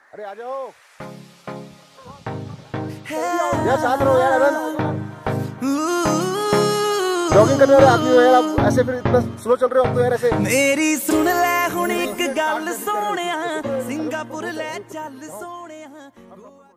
अरे आ जाओ यार, साथ रहो यार। जॉगिंग करने वाले आदमी हो यार आप, ऐसे फिर इतना स्लो चल रहे हो आप तो यार ऐसे। मेरी सुन ले हुण एक गल सोहणिया, सिंगापुर ले चल सोहणिया।